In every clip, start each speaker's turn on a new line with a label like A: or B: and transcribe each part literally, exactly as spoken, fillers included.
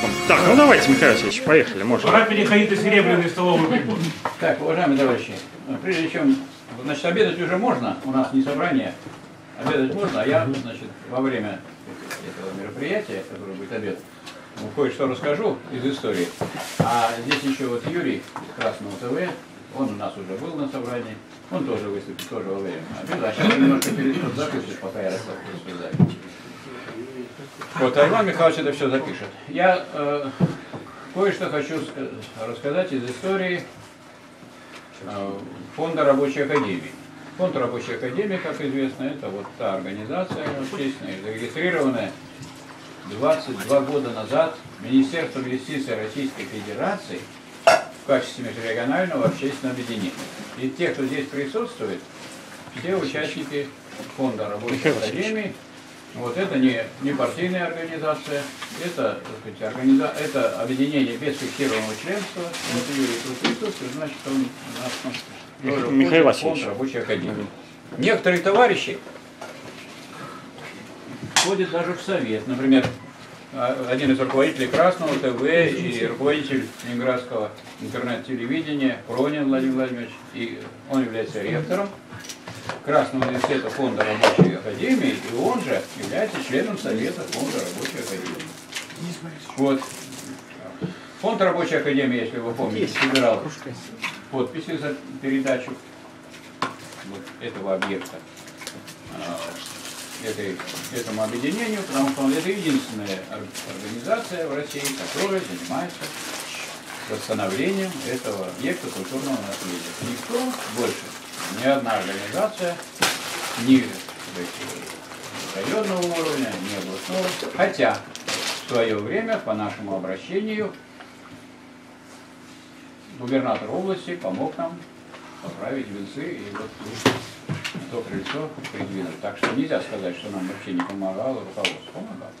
A: Так, ну давайте, Михаил Васильевич, поехали, можно.
B: Пора переходить на серебряный столовый прибор.
C: Так, уважаемые товарищи, прежде чем, значит, обедать уже можно, у нас не собрание, обедать можно, а я, значит, во время этого мероприятия, которое будет обед, кое-что расскажу из истории. А здесь еще вот Юрий из Красного ТВ, он у нас уже был на собрании, он тоже выступит, тоже во время обеда, а сейчас немножко перейдет, запустишь, пока я рассказываю. Вот, а Иван Михайлович это все запишет. Я э, кое-что хочу рассказать из истории э, Фонда Рабочей Академии. Фонд Рабочей Академии, как известно, это вот та организация общественная, зарегистрированная двадцать два года назад Министерством юстиции Российской Федерации в качестве межрегионального общественного объединения. И те, кто здесь присутствует, все участники Фонда Рабочей Академии. Вот это не, не партийная организация, это, так сказать, организа... это объединение без фиксированного членства. Вот Юрий тут присутствует, значит, он у нас тоже
A: Михаил Васильевич.
C: Фонд Рабочей Академии. Некоторые товарищи входят даже в совет. Например, один из руководителей Красного ТВ и руководитель Ленинградского интернет-телевидения Пронин Владимир Владимирович, и он является ректором Красного университета Фонда Рабочей Академии, и он же является членом Совета Фонда Рабочей Академии. Вот. Фонд Рабочей Академии, если вы помните, собирал подписи за передачу вот этого объекта этой, этому объединению, потому что это единственная организация в России, которая занимается восстановлением этого объекта культурного наследия. Никто больше, ни одна организация, ни районного уровня, ни областного, хотя в свое время по нашему обращению губернатор области помог нам поправить венцы и вот то крыльцо придвинуть. Так что нельзя сказать, что нам вообще не помогало, руководство помогало.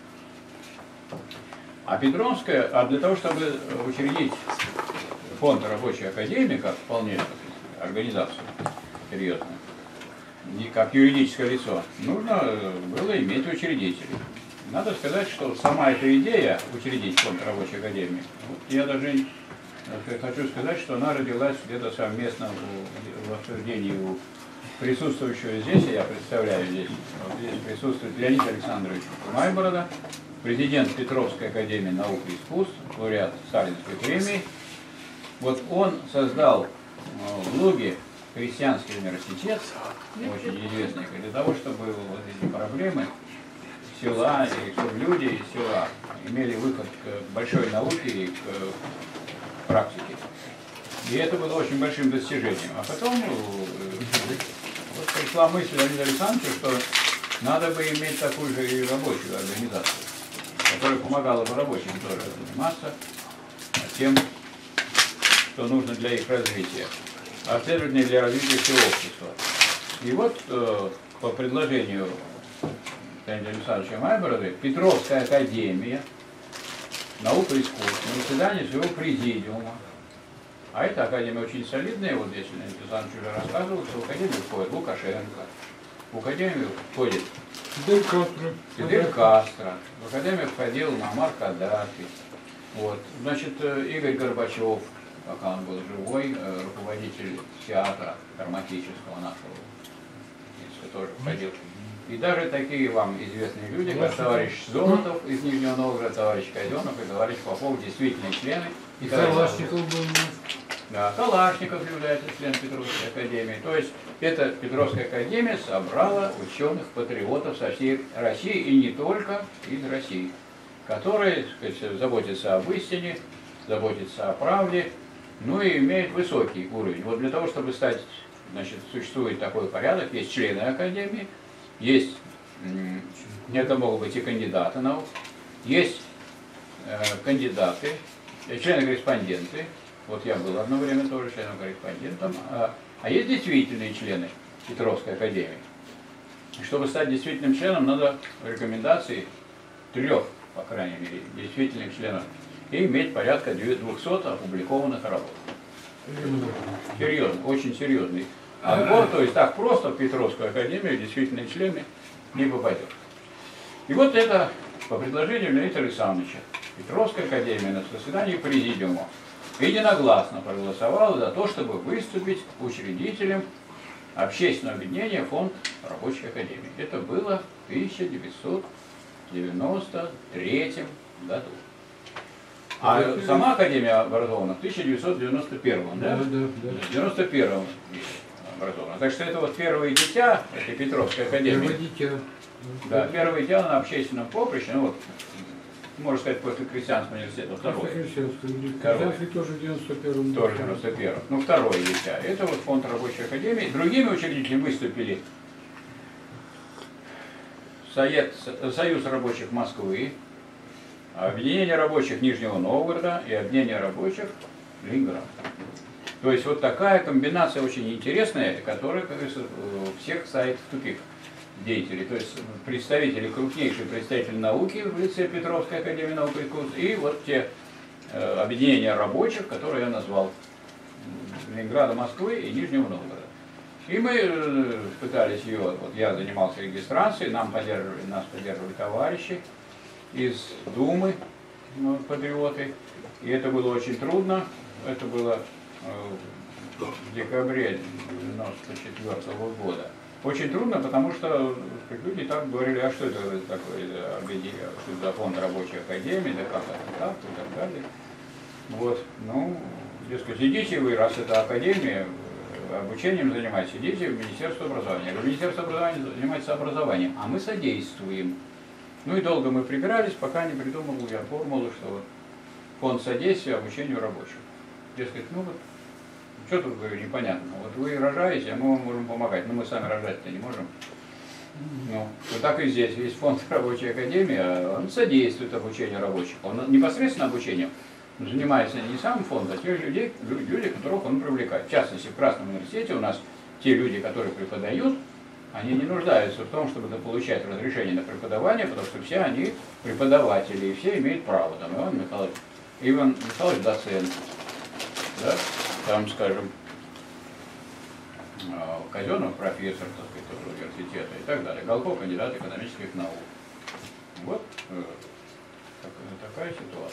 C: А Петровская, а для того, чтобы учредить Фонд Рабочей Академии, как вполне организацию серьезную, не как юридическое лицо, нужно было иметь учредителей. Надо сказать, что сама эта идея учредить Фонд Рабочей Академии, вот я даже хочу сказать, что она родилась где-то совместно в обсуждении у присутствующего здесь, я представляю здесь, вот здесь присутствует Леонид Александрович Майборода, президент Петровской академии наук и искусств, лауреат Сталинской премии. Вот он создал в Луге Христианский университет, очень известный, для того, чтобы вот эти проблемы села, и чтобы люди из села имели выход к большой науке и к практике. И это было очень большим достижением. А потом вот пришла мысль Леонида Александровича, что надо бы иметь такую же и рабочую организацию, которая помогала бы рабочим тоже заниматься тем, что нужно для их развития, а следовательно для развития всего общества. И вот э, по предложению Леонида Александровича Майборода Петровская академия наук и искусств на заседании своего президиума, а эта академия очень солидная, вот здесь Леонид Александрович уже рассказывал, что в академию входит Лукашенко, в академию входит
B: Фидель Кастро.
C: Фидель Кастро, в академию входил Муаммар Каддафи, вот. Значит, Игорь Горбачев, пока он был живой, руководитель театра драматического нашего, тоже входил. И даже такие вам известные люди, как товарищ Золотов из Нижнего Новгорода, товарищ Казенов и товарищ Попов, действительные члены.
B: И Калашников был у нас.
C: Да, Калашников является членом Петровской академии. То есть эта Петровская академия собрала ученых-патриотов со всей России и не только из России, которые, так сказать, заботятся об истине, заботятся о правде, ну и имеют высокий уровень. Вот для того, чтобы стать, значит, существует такой порядок, есть члены академии, есть, это могут быть и кандидаты наук, есть э, кандидаты, члены-корреспонденты, вот я был одно время тоже членом-корреспондентом, а, а есть действительные члены Петровской академии. Чтобы стать действительным членом, надо рекомендации трех, по крайней мере, действительных членов, и иметь порядка двухсот опубликованных работ. Серьезно, очень серьезный отбор, то есть так просто в Петровскую академию действительные члены не попадет. И вот это по предложению Леонида Александровича Петровской академии на заседании президиума единогласно проголосовала за то, чтобы выступить учредителем общественного объединения «Фонд рабочей академии». Это было в тысяча девятьсот девяносто третьем году. А сама Академия образована в тысяча девятьсот девяносто первом, да?
B: Да, да, да.
C: В девяносто первом образована. Так что это вот первые дитя этой Петровской академии.
B: Первое дитя.
C: Да, первое дитя на общественном поприще, ну вот, можно сказать, после крестьянского университета, второе.
B: Христианский тоже в девяносто первом.
C: Тоже в девяносто первом. Ну, второе дитя. Это вот фонд рабочей академии. Другими учредителями выступили Совет, Союз рабочих Москвы, Объединение рабочих Нижнего Новгорода и Объединение рабочих Ленинграда. То есть вот такая комбинация очень интересная, которая, как говорится, всех ставит в тупик деятелей. То есть представители, крупнейшие представители науки в лице Петровской академии наук и искусств, и вот те э, объединения рабочих, которые я назвал, Ленинграда, Москвы и Нижнего Новгорода. И мы э, пытались ее, вот я занимался регистрацией, нам поддерживали, нас поддерживали товарищи из Думы, ну, патриоты, и это было очень трудно. Это было э, в декабре девяносто четвёртого года. Очень трудно, потому что люди так говорили, а что это такое объединение, что это за фонд рабочей академии, да как это так, и так далее. Вот, ну, дескать, идите вы, раз это академия, обучением занимаетесь, идите в Министерство образования. Министерство образования занимается образованием, а мы содействуем. Ну и долго мы прибирались, пока не придумал я формулу, что вот фонд содействия обучению рабочих. Дескать, ну вот, что тут, говорю, непонятно. Вот вы рожаете, а мы вам можем помогать. Но мы сами рожать-то не можем. Ну, вот так и здесь. Есть фонд рабочей академии, а он содействует обучению рабочих. Он непосредственно обучением занимается не сам фонд, а те люди, люди, которых он привлекает. В частности, в Красном университете у нас те люди, которые преподают, они не нуждаются в том, чтобы получать разрешение на преподавание, потому что все они преподаватели, и все имеют право. Там Иван Михайлович, Иван Михайлович доцент, да? Там, скажем, Казенов профессор, так сказать, университета и так далее. Голков кандидат экономических наук. Вот э, такая ситуация.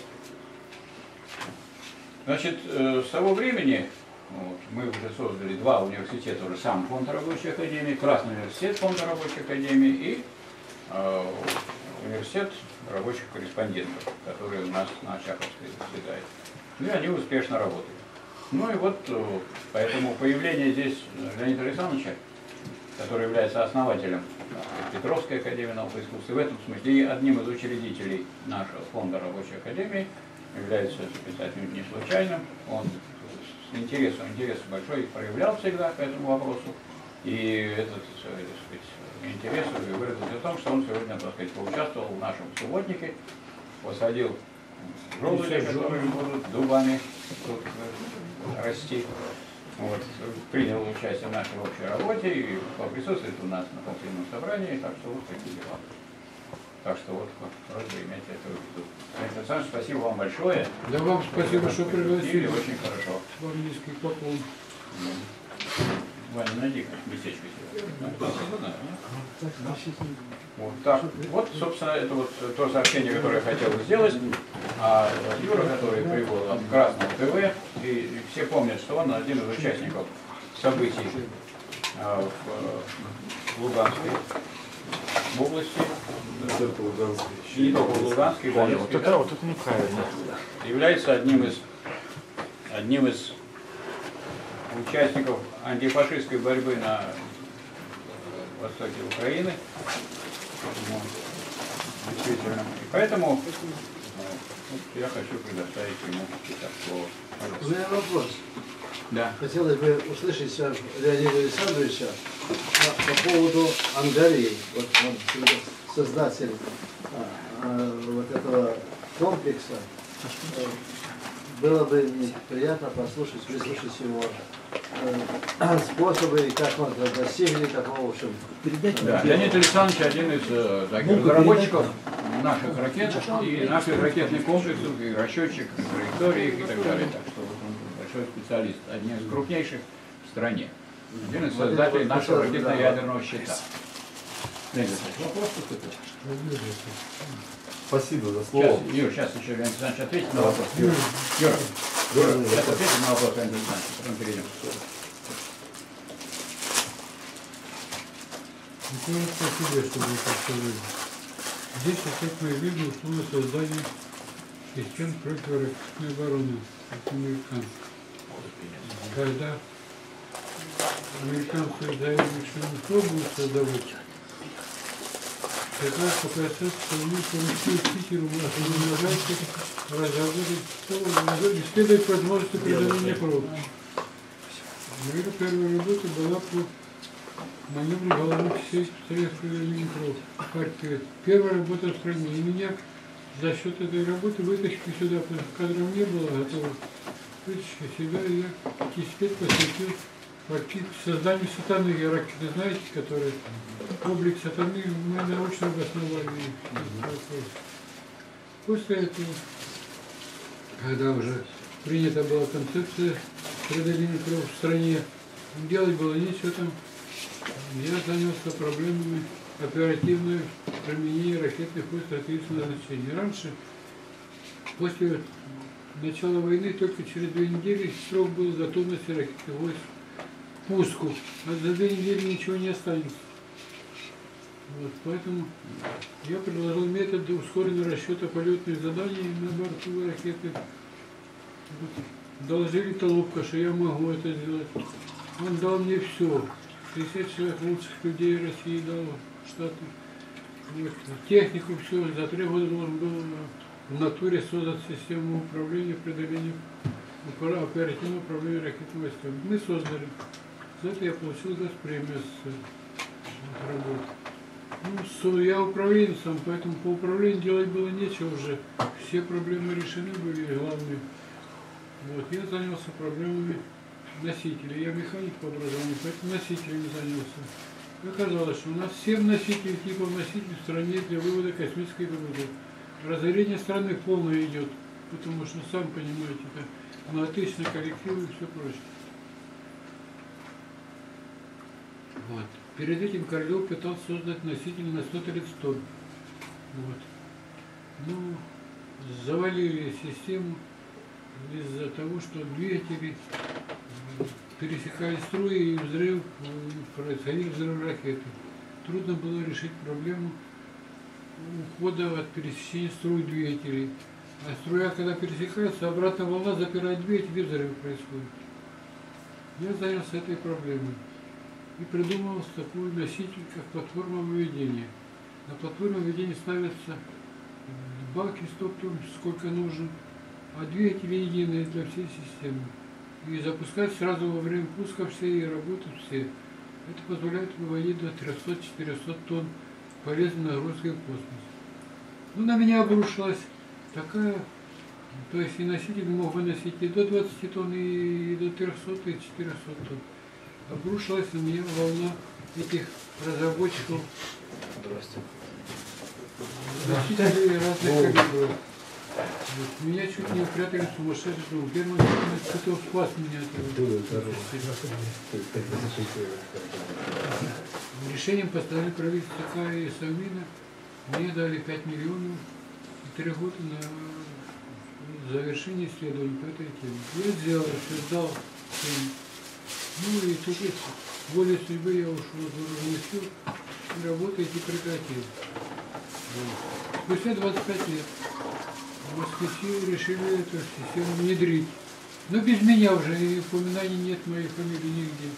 C: Значит, э, с того времени вот, мы уже создали два университета, уже сам фонд рабочей академии, Красный университет фонда рабочей академии и э, университет рабочих корреспондентов, который у нас на Очаковской заседает. И они успешно работают. Ну и вот, поэтому появление здесь Леонида Александровича, который является основателем Петровской академии наук и искусств, и в этом смысле и одним из учредителей нашего фонда рабочей академии, является писателем не случайным. Он с интересом, интерес большой проявлял всегда к этому вопросу. И этот, так сказать, интерес выразился в том, что он сегодня, так сказать, поучаствовал в нашем субботнике, посадил желуди, которые будут дубами тут расти. Вот, принял участие в нашей общей работе и присутствует у нас на партийном собрании, так что вот такие дела. Так что вот просьба иметь это в виду. Александр Александрович, спасибо вам большое.
B: Да вам спасибо, что пригласили.
C: Очень хорошо.
B: Вам низкий поклон.
C: Ваня, найди местечко себе. Вот так. Вот, собственно, это вот то сообщение, которое я хотел сделать. А Юра, который прибыл от Красного ТВ, и все помнят, что он один из участников событий в Луганской области. И не только в Луганской,
A: Понял, вот это, вот это неправильно.
C: Является одним из, одним из участников антифашистской борьбы на востоке Украины. Ну, действительно. И поэтому вот, я хочу предоставить ему сейчас слово.
D: У меня вопрос.
C: Да.
D: Хотелось бы услышать от Леонида Александровича по, по поводу Ангарии. Вот он создатель а, а, вот этого комплекса. Было бы приятно послушать, выслушать его э, способы, и как он достигли такого, в общем.
C: Да. Леонид Александрович один из э, таких разработчиков наших ракет и наших ракетных комплексов, и расчетчик, и траекторий, и так далее. Так что вот он большой специалист, один из крупнейших в стране. Один из создателей нашего ракетно-ядерного щита. Вопрос поступил?
A: Спасибо за
C: Сейчас,
A: слово.
C: Юр, сейчас еще Леонид Александрович ответит на вопрос. Юра, Юра, Юра, сейчас ответит на вопрос Леонид Александрович, потом перейдем.
B: Николай, спасибо, что вы так сказали. Здесь, как мы видим, условно создание систем противоракетной обороны от американцев. Когда американцы заявили, что никто будет создавать, как раз показать, что мы поручили Питеру разработать, разработать, исследовать возможности преодоления фронта. Моя первая работа была по маневру головных сеть советской Ленинград. Харькове. Первая работа в стране. И меня за счет этой работы вытащили сюда, потому что кадров не было готово. Вытащили сюда, и я десять лет посвятил созданию сатаны, ракеты, знаете, которые облик сатаны мы научно обосновали. После этого, когда уже принята была концепция преодоления фронта в стране, делать было нечего там, я занялся проблемами оперативного применения ракетных войск стратегического назначения. Раньше, после начала войны, только через две недели срок был готовности ракетных войск к пуску, а за две недели ничего не останется. Вот, поэтому я предложил метод ускоренного расчета полетных заданий на борту ракеты. Вот, доложили Толупка, что я могу это сделать. Он дал мне все. шестьдесят человек лучших людей России дал штаты. Вот, технику все. За три года должен был в натуре создать систему управления, преодоления, оперативного управления ракетными войсками. Мы создали. За это я получил госпремию с работы. Ну, я управленцем, поэтому по управлению делать было нечего уже. Все проблемы решены были, главные. Вот, я занялся проблемами носителей. Я механик по образованию, поэтому носителями занялся. Оказалось, что у нас семь носителей, типов носителей в стране для вывода космической погоды. Разорение страны полное идет, потому что, сам понимаете, это многотысячные коллективы и все прочее. Вот. Перед этим Королев пытался создать носитель на сто тридцать тонн. Вот. Ну, завалили систему из-за того, что двигатели пересекали струи, и взрыв, происходил взрыв ракеты. Трудно было решить проблему ухода от пересечения струй двигателей. А струя, когда пересекается, обратная волна запирает двигатель, и взрыв происходит. Я занялся этой проблемой и придумал такой носитель, как платформа выведения. На платформе выведения ставятся баки стоп-тонн, сколько нужно, а двигатели единые для всей системы. И запускать сразу во время пуска все и работать все. Это позволяет выводить до трёхсот-четырёхсот тонн полезной нагрузки в космос. Ну, на меня обрушилась такая, то есть и носитель мог выносить и до двадцати тонн, и до трёхсот, и четырёхсот тонн. Обрушилась на меня волна этих разработчиков. Носителей разных калибров. Вот. Меня чуть не упрятали в сумасшедший дом. Герман Цветов спас меня от этого. Решением постановили правительство ЦК и Совмина. Мне дали пять миллионов и три года на завершение исследований по этой теме. Я сделал, создал тему. Ну и тут волей судьбы я ушел из вооруженных сил и работать и прекратил. Вот. Спустя двадцать пять лет москвичи решили эту систему внедрить. Но без меня уже и упоминаний нет моей фамилии нигде.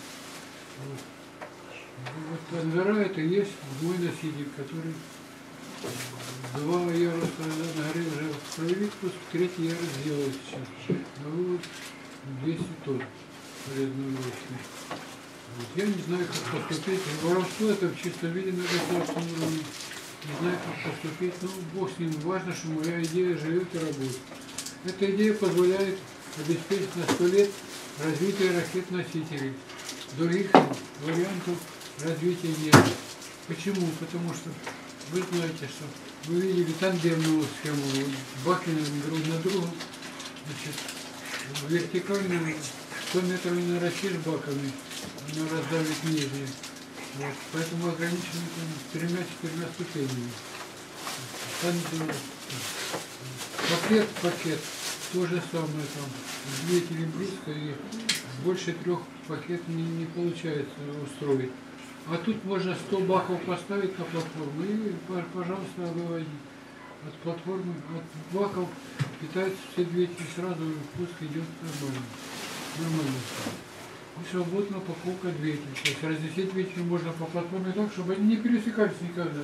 B: Вот, вот Анвера это и есть мой носитель, который два яруса на горе уже провели пуск, третий ярус делает сейчас. На вывод двести тонн полезного вещи. Вот. Я не знаю, как поступить. Воровство это в чистом виде на государственном уровне. Не знаю, как поступить, но бог с ним. Важно, что моя идея живет и работает. Эта идея позволяет обеспечить на сто лет развитие ракет-носителей. Других вариантов развития нет. Почему? Потому что вы знаете, что вы видели тандемную схему, баки друг на друга, значит, вертикально сто метров не нарастишь баками, она раздавит нижние. Вот, поэтому ограничены тремя-четырьмя ступенями. Там Пакет, пакет, то же самое там, двигатели близко, и больше трех пакет не, не получается устроить. А тут можно сто баков поставить на платформу и, пожалуйста, выводи. От платформы, от баков питаются все двигатели сразу, пуск идет нормально. Нормально. И свободно упаковка двигателей. То есть разносить двигатели можно по платформе так, чтобы они не пересекались никогда.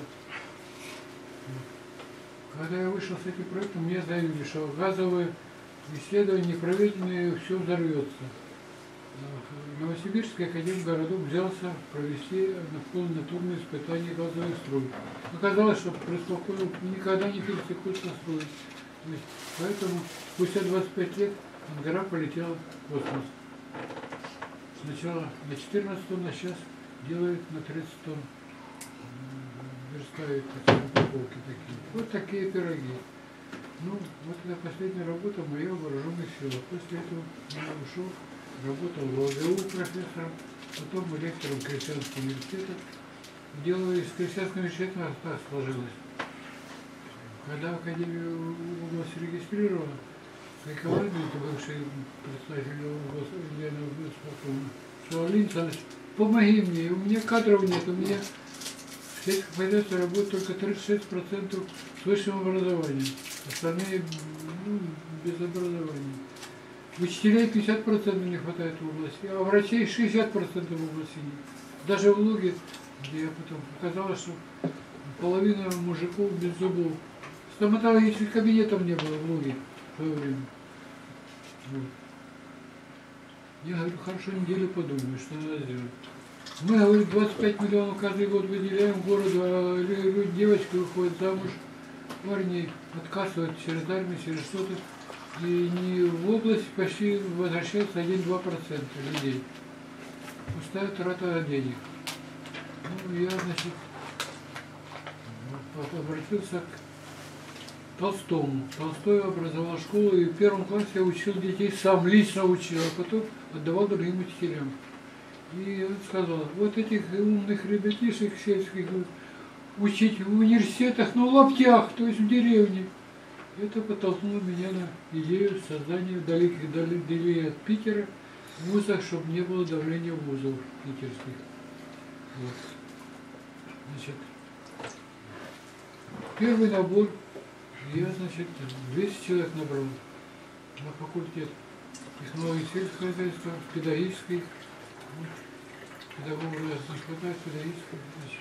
B: Когда я вышел с этим проектом, мне заявили, что газовые исследования непроведенные, все взорвется. Новосибирский академгородок взялся провести полнотурные испытания газовых струй. Оказалось, что происходит никогда не пересекутся струи. Поэтому спустя двадцать пять лет Ангара полетела в космос. Сначала на четырнадцать тонн, а сейчас делают на тридцать тонн. Верстают упаковки такие. Вот такие пироги. Ну, вот это последняя работа моя в вооруженных силах. После этого я ушел, работал в ЛГУ профессором, потом лектором Крестьянского университета. Дело из Крестьянского университета так сложилось. Когда Академию области регистрировала, Николай Ильич, бывший представитель области, сказал: Александр Александрович, помоги мне, у меня кадров нет, у меня в сельском хозяйстве работает только тридцать шесть процентов с высшим образованием, остальные ну, без образования. Учителей пятьдесят процентов не хватает в области, а врачей шестьдесят процентов в области нет. Даже в Луге, где я потом оказалось, что половина мужиков без зубов. Стоматологических кабинетов не было в Луге в свое время. Вот. Я говорю, хорошо, неделю подумаю, что надо сделать. Мы, говорю, двадцать пять миллионов каждый год выделяем городу, а девочки выходят замуж, парни отказывают через армию, через что-то. И не в область почти возвращается один-два процента людей. Пустая трата денег. Ну, я, значит, обратился к Толстому. Толстой образовал школу, и в первом классе я учил детей, сам лично учил, а потом отдавал другим учителям. И он сказал, вот этих умных ребятишек сельских учить в университетах, но в лаптях, то есть в деревне. Это подтолкнуло меня на идею создания вдали, вдали от Питера вузов, чтобы не было давления вузов питерских. Вот. Значит, первый набор я, значит, двести человек набрал на факультет технологии сельского хозяйства, педагогической. Вот. Педагогов не хватает, педагогической. Значит,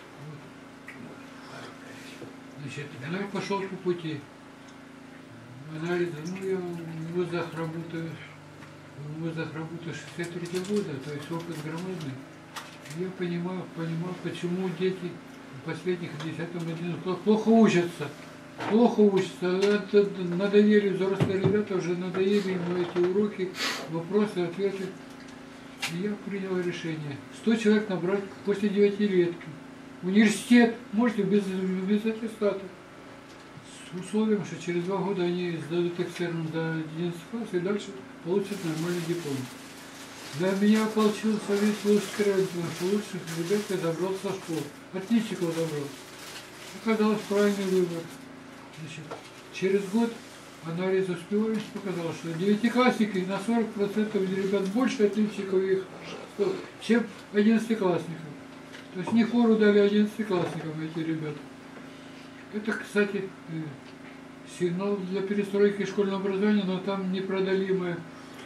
B: вот. Значит, ну, я пошел по пути. Анализа, ну я в вузах работаю, в вузах работаю шестьдесят третьего года, то есть опыт громадный. Я понимаю, понимаю, почему дети в последних десятом-одиннадцатом плохо учатся. Плохо учатся. Это надоели, взрослые ребята уже надоели ему эти уроки, вопросы, ответы. И я принял решение. сто человек набрать после девятилетки. Университет, можете без, без аттестата. С условием, что через два года они сдадут экстерном за одиннадцатый класс и дальше получат нормальный диплом. На меня получился весь Лужский район, потому что лучших ребят я забрал со школы. Отличников забрал. Оказалось правильный выбор. Значит, через год анализ успеваемости показал, что девятиклассники на сорок процентов ребят больше отличников их, чем одиннадцатиклассников. То есть не фору дали одиннадцатиклассникам эти ребята. Это, кстати, сигнал для перестройки школьного образования, но там непродалимое.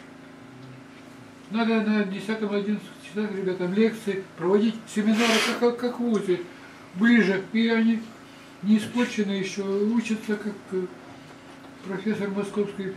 B: Надо на десятом-одиннадцатом часах ребятам лекции проводить, семинары, как, как в ВУЗе, ближе. И они не испорчены еще, учатся, как профессор Московский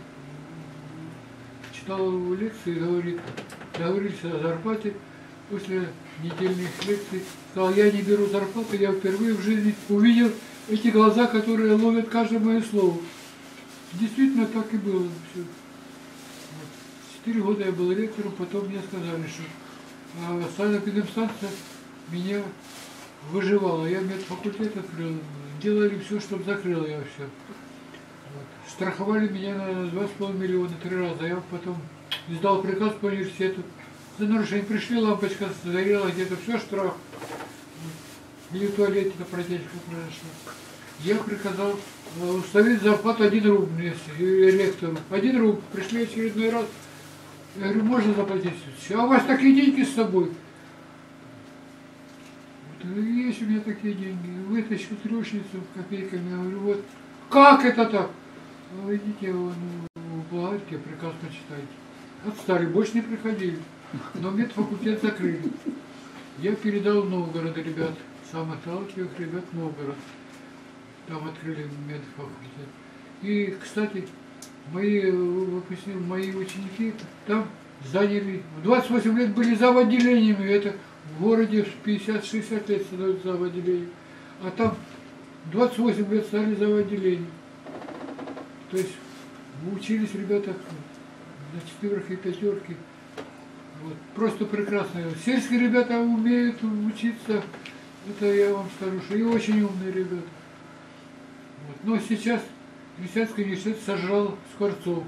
B: читал лекции и говорит, договорились о зарплате после недельных лекций. Сказал, я не беру зарплату, я впервые в жизни увидел эти глаза, которые ловят каждое мое слово. Действительно так и было все. Четыре года я был ректором, потом мне сказали, что а, санэпидемстанция меня выживала. Я медфакультет открыл, делали все, чтобы закрыл я все. Вот. Страховали меня на два с половиной миллиона три раза. Я потом издал приказ по университету. За нарушение пришли, лампочка загорела где-то, все, штраф. Или в туалете эта протечка произошла. Я приказал э, установить зарплату один рубль мне, и ректору. Один рубль. Пришли очередной раз. Я говорю, можно заплатить? А у вас такие деньги с собой? Вот, есть у меня такие деньги. Вытащил трёшницу копейками. Я говорю, вот. Как это так? Вы идите вон, в бухгалтерию, приказ почитайте. Отстали, больше не приходили. Но медфакультет закрыли. Я передал в Новгород ребят, самых талантливых ребят в Новгород. Там открыли медфакультет. И, кстати, мои выпускники, мои ученики там заняли, в двадцать восемь лет были зав. Отделениями. Это в городе в пятьдесят-шестьдесят лет становится зав. Отделением. А там двадцать восемь лет стали зав. Отделением. То есть учились ребята на четверке и пятерке. Вот. Просто прекрасно. Сельские ребята умеют учиться. Это я вам скажу, что и очень умные ребята. Вот. Но сейчас Крестьянский университет сожрал Скворцов,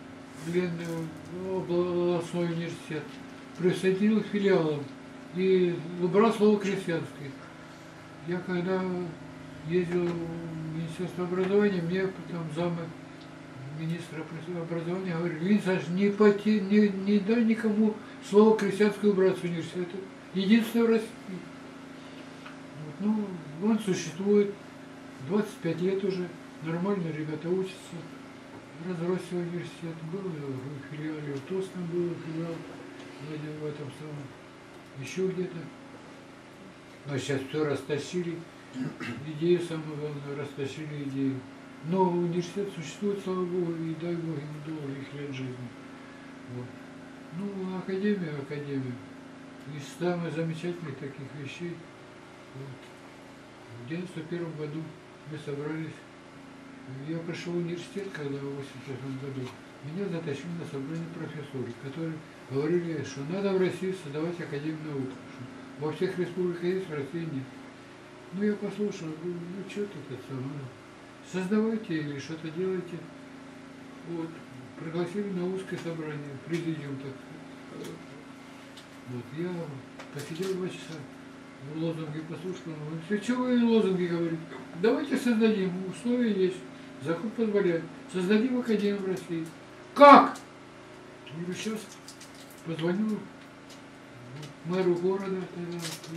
B: областной университет, присоединил к филиалам и убрал слово крестьянский. Я когда ездил в Министерство образования, мне там замы министра образования говорили, Ильин Александрович, не, поте, не, не дай никому слово крестьянское убрать с университета. Единственное в России. Вот, ну, он существует двадцать пять лет уже. Нормально ребята учатся. Разросся университет. Был в филиале, в Тостном был филиал, в этом самом, еще где-то. Но сейчас все растащили. Идею, самое главное, растащили идею. Но университет существует, слава Богу, и дай Бог ему долгих лет жизни. Вот. Ну, академия, академия. Из самых замечательных таких вещей. Вот. В девяносто первом году мы собрались. Я пришел в университет, когда в восемьдесят восьмом году. Меня затащили на собрание профессоров, которые говорили, что надо в России создавать академию наук. Что во всех республиках есть, в России нет. Ну, я послушал, говорю, ну, что тут это самое? Создавайте или что-то делайте. Вот. Пригласили на узкое собрание, президиум, так сказать. Вот. Я посидел два часа, лозунги послушал. Говорю, что вы лозунги говорите? Давайте создадим, условия есть, закон позволяет. Создадим академию в России. Как? Я говорю, сейчас позвоню мэру города, тогда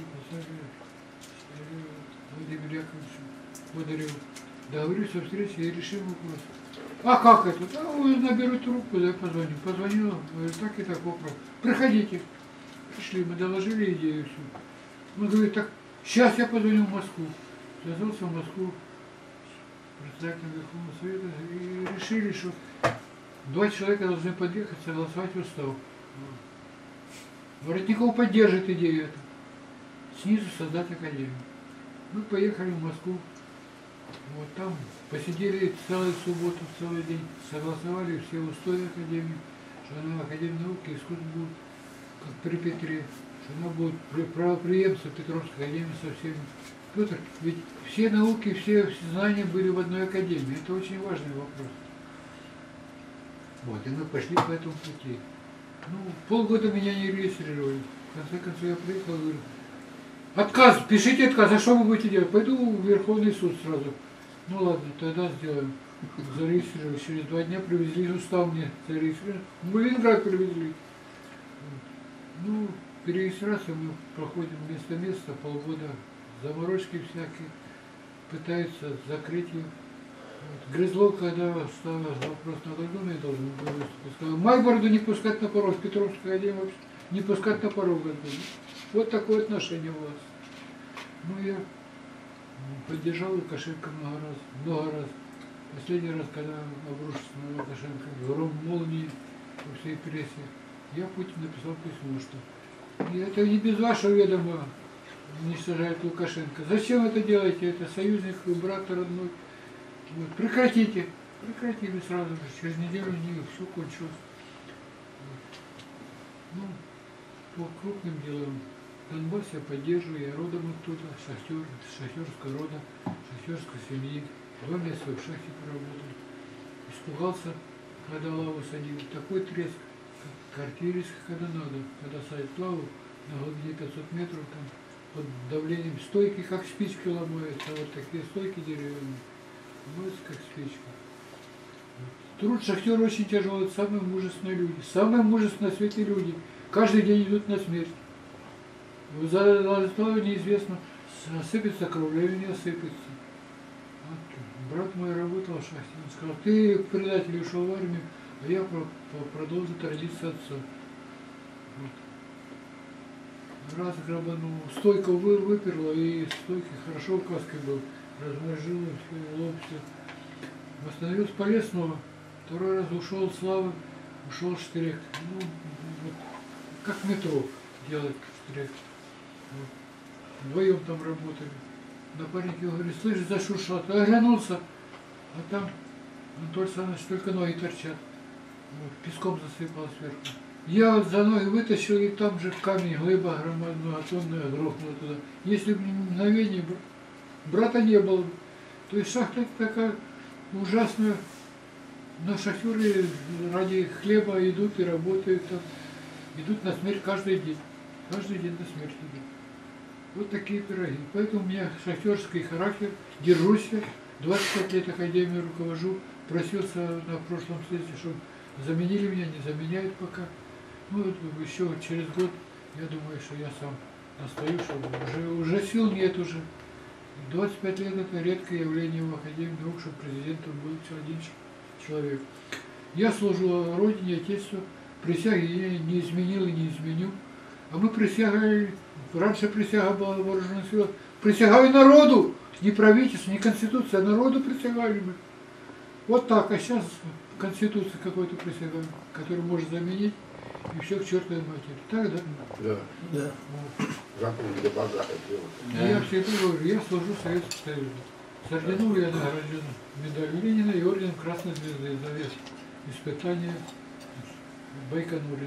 B: Владимиру Яковлевичу Бондареву. Договорюсь о встрече и решим вопрос. А как это? Да, вы наберут трубку, я позвоню. Позвонил, говорю, так и так вопрос. Приходите. Пришли, мы доложили идею всю. Он говорит, так, сейчас я позвоню в Москву. Связался в Москву с председателем Верховного Совета и решили, что два человека должны подъехать, согласовать устав. Воротников поддержит идею эту. Снизу создать академию. Мы поехали в Москву. Вот там посидели целую субботу, целый день, согласовали все условия академии, что она Академия науки и искусств будет, как при Петре, что она будет правопреемство Петровской академии со всеми. Петр, ведь все науки, все, все знания были в одной академии. Это очень важный вопрос. Вот, и мы пошли по этому пути. Ну, полгода меня не регистрировали. В конце концов я приехал и говорю, отказ, пишите отказ, а что вы будете делать? Пойду в Верховный суд сразу. Ну ладно, тогда сделаем. Зарегистрировали. Через два дня привезли устав мне зарегистрировали. В Ленинград привезли. Ну, перерегистрацию мы проходим место места, полгода. Заморочки всякие. Пытаются закрыть ее. Вот. Грызлов, когда стал вопрос на Госдуме, должен был выступить. Сказал, Майборду не пускать на порог, Петровская академия вообще не пускать на порог Госдумы. Вот такое отношение у вас. Ну, я поддержал Лукашенко много раз, много раз. Последний раз, когда обрушился на Лукашенко, гром молнии по всей прессе, я Путин написал письмо, что и это не без вашего ведома уничтожает Лукашенко. Зачем это делаете? Это союзник, брат родной. Вот. Прекратите. Прекратили сразу же. Через неделю у них все кончилось. Вот. Ну, по крупным делам. Донбасс я поддерживаю, я родом оттуда, шахтер, шахтерского рода, шахтерской семьи. Два месяца в шахте поработал. Испугался, когда лаву садили. Такой треск, как артиллерийский, когда надо. Когда садят лаву на глубине пятьсот метров, там под давлением стойки, как спички ломаются, вот такие стойки деревянные, ломаются как спички. Труд шахтера очень тяжелый, самые мужественные люди, самые мужественные на свете люди, каждый день идут на смерть. За золотое неизвестно, осыпется кровля или не осыпется. Вот, брат мой работал в шахте, он сказал, ты, предатель, ушел в армию, а я продолжу традицию отца. Вот. Раз грабанул, стойку вы, выперла, и стойки хорошо в каске был, размозжил, лоб, все. Восстановился, полез снова. Второй раз ушел Слава, ушел Штрек. Ну, вот, как метро делает Штрек. Вот. Вдвоем там работали. Напарник его говорит, слышь, зашуршал. Я оглянулся, а там Анатолий Александрович только ноги торчат. Вот, песком засыпал сверху. Я вот за ноги вытащил, и там же камень, глыба громадная, грохнула туда. Если бы не мгновение, брата не было бы. То есть шахта такая ужасная. Но шахтеры ради хлеба идут и работают там. Идут на смерть каждый день. Каждый день на смерть идут. Вот такие пироги. Поэтому у меня шахтерский характер. Держусь. двадцать пять лет академией руковожу. Просился на прошлом съезде, чтобы заменили меня, не заменяют пока. Ну вот еще через год, я думаю, что я сам настаю, что уже, уже сил нет уже. двадцать пять лет это редкое явление в Академии наук, чтобы президентом был один человек. Я служу Родине, Отечеству, присяги я не изменил и не изменю. А мы присягали, раньше присяга была вооруженных сил, присягаю народу, не правительству, не конституция, а народу присягали мы. Вот так, а сейчас конституция какой-то присягаем, который может заменить, и все к чертовой матери. Так, да?
E: Да.
D: Да.
E: Вот. Закон для богатых делать.
B: Да. Я всегда говорю, я служу Советскому Союзу. С орденом я награжден медалью Ленина и орденом Красной Звезды за вес испытания Байконуре.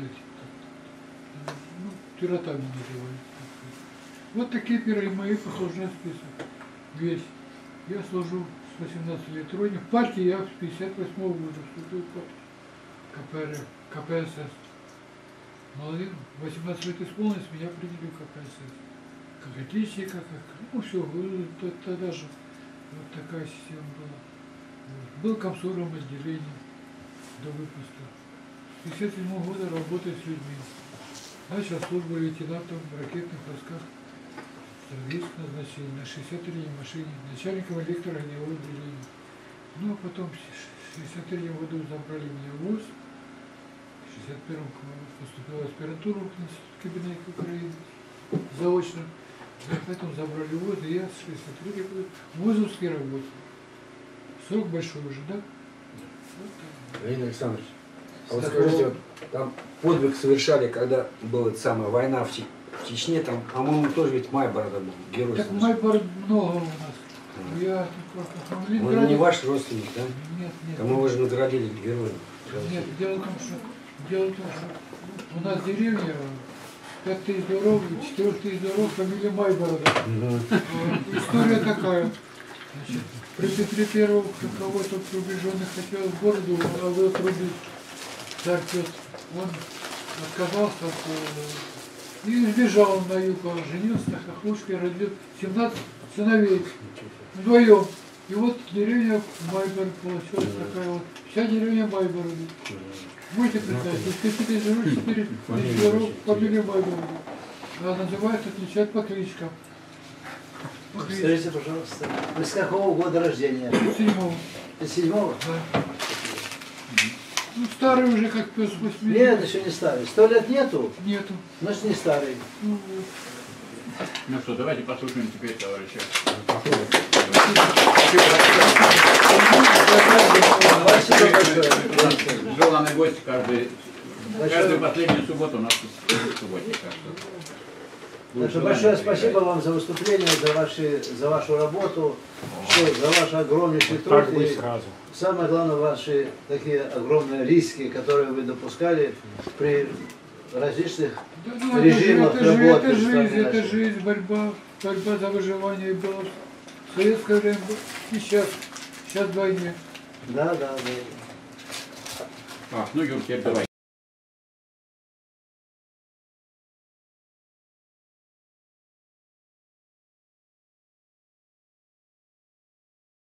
B: Ну, пиротами называют. Вот такие пиры мои послужной список. Весь. Я служу с восемнадцати лет в Родине. В партии я с пятьдесят восьмого года вступил в партию КПСС. Молодым, восемнадцать лет исполнилось, меня приняли в КПСС. Как отличника, как... Ну все, тогда же вот такая система была. Вот. Был комсоргом отделения до выпуска. С пятьдесят седьмого года работаю с людьми. Начал службу лейтенантом в ракетных войсках стратегического назначения на шестьдесят третьей машине, начальником электро огневого отделения. Ну а потом в шестьдесят третьем году забрали меня в ВУЗ. В шестьдесят первом поступила в аспирантуру в Институт кибернетики Украины заочно. Поэтому забрали в ВУЗ, и я с шестьдесят третьего года в ВУЗовске работал. Срок большой уже, да? Вот так.
E: Леонид Александрович, а вот скажите, вот, там подвиг совершали, когда была эта самая война в, Ч... в Чечне, там, по-моему, тоже ведь Майборода был, герой.
B: Так Майбород много у нас. А. Я просто в Ленинграде...
E: Он не ваш родственник, да?
B: Нет, нет.
E: Кому вы же наградили героем?
B: Нет, дело в том, что, дело в том, что у нас деревня пять тысяч дорог, четыре тысячи дорог, фамилия Майборода. Угу. История такая. Значит, при Петре Первом кого-то приближенных хотел в бороду, а вы отрубить царь Петр. Он отказался от, и сбежал на юг, женился на хохлушке, родил семнадцать сыновей вдвоем. И вот деревня Майбород получилась такая вот. Вся деревня Майборода. Можете представить, из пяти тысяч дорог, четыре тысячи дорог фамилия Майборода. А называют, отличают по кличкам.
D: Скажите, пожалуйста, вы с какого года рождения?
B: Седьмого.
D: С седьмого?
B: Да. Ну, старый уже как пес восьми.
D: Нет, еще не старый. Сто лет нету?
B: Нету.
D: Значит, не старый.
B: Ну,
C: Ну что, давайте послушаем теперь товарища.
D: Спасибо большое.
C: Желанный гость каждый, каждую последнюю субботу у нас в субботе.
D: Так что большое спасибо вам за выступление, за, ваши, за вашу работу, что, за ваш огромнейший труд.
A: Так бы
D: И
A: сразу.
D: самое главное, ваши такие огромные риски, которые вы допускали при различных
B: да, ну,
D: режимах
B: это, же,
D: работы.
B: это жизнь,
D: страны
B: это
D: нашей.
B: жизнь, борьба, борьба за выживание была в советское время и сейчас, сейчас вдвойне.
D: Да, да, да.
C: А, ну, Юр, теперь давай.